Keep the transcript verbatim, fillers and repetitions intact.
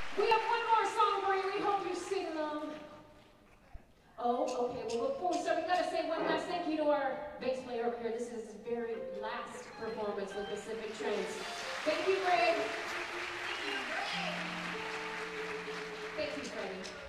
We have one more song for you. We hope you sing along. Oh, okay. Well, before we start, we gotta say one last thank you to our bass player over here. This is his very last performance with Pacific Trains. Thank you, Greg. Thank you, Greg. Thank you, Freddie.